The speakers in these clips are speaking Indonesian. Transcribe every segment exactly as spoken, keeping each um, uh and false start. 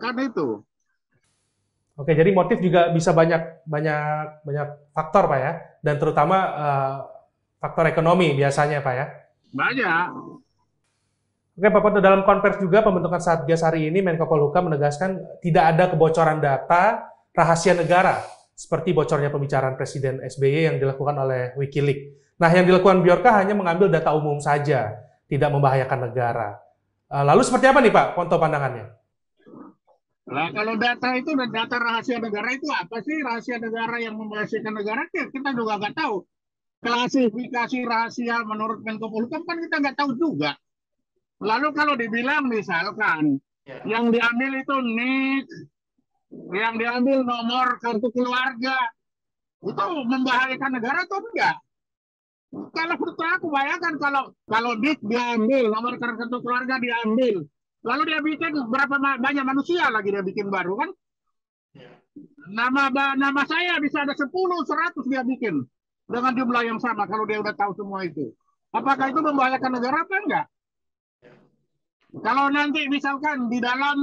Kan itu. Oke, jadi motif juga bisa banyak banyak banyak faktor, Pak ya, dan terutama eh, faktor ekonomi biasanya, Pak ya. Banyak. Oke, Pak Ponto, dalam konversi juga pembentukan Satgas hari ini, Menko Polhukam menegaskan tidak ada kebocoran data rahasia negara seperti bocornya pembicaraan Presiden S B Y yang dilakukan oleh Wikileaks. Nah, yang dilakukan Bjorka hanya mengambil data umum saja, tidak membahayakan negara. Eh, Lalu seperti apa nih Pak Ponto pandangannya? Lah kalau data itu dan data rahasia negara itu apa sih rahasia negara yang merahasiakan negara? Kita juga nggak tahu. Klasifikasi rahasia menurut Menko Polhukam kan kita nggak tahu juga. Lalu kalau dibilang misalkan yang diambil itu nik, yang diambil nomor kartu keluarga, itu membahayakan negara atau enggak? Kalau menurut aku bayangkan kalau kalau nik diambil, nomor kartu keluarga diambil, lalu dia bikin berapa banyak manusia lagi dia bikin baru kan? Nama nama saya bisa ada sepuluh, seratus dia bikin dengan jumlah yang sama kalau dia udah tahu semua itu. Apakah itu membahayakan negara apa enggak? Kalau nanti misalkan di dalam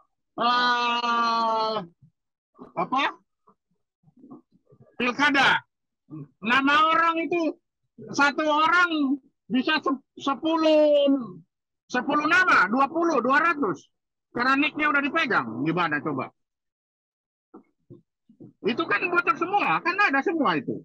uh, apa pilkada, nama orang itu satu orang bisa sepuluh sepuluh nama, dua puluh, dua ratus. Karena nicknya udah dipegang, gimana coba? Itu kan bocor semua, kan ada semua itu.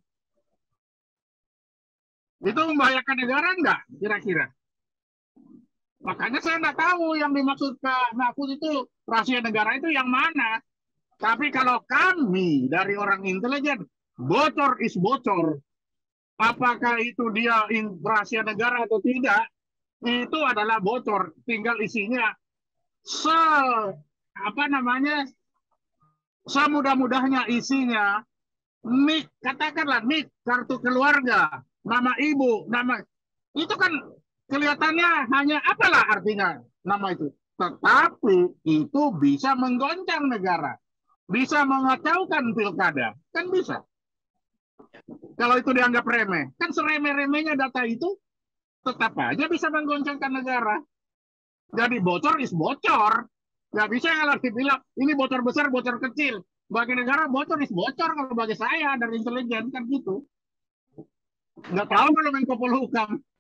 Itu membahayakan negara enggak kira-kira? Makanya saya nggak tahu yang dimaksud Pak Mahfud itu rahasia negara itu yang mana. Tapi kalau kami dari orang intelijen, bocor is bocor. Apakah itu dia rahasia negara atau tidak, itu adalah bocor. Tinggal isinya se apa namanya semudah-mudahnya isinya nik, katakanlah nik kartu keluarga, nama ibu, nama itu kan kelihatannya hanya apalah artinya nama itu. Tetapi itu bisa menggoncang negara, bisa mengacaukan pilkada, kan bisa. Kalau itu dianggap remeh, kan seremeh-remehnya data itu tetap aja bisa menggoncangkan negara. Jadi bocor is bocor. Nggak bisa kalau dibilang ini bocor besar, bocor kecil. Bagi negara bocor is bocor kalau bagi saya dari intelijen kan gitu. Nggak tahu kalau Menko Polhukam.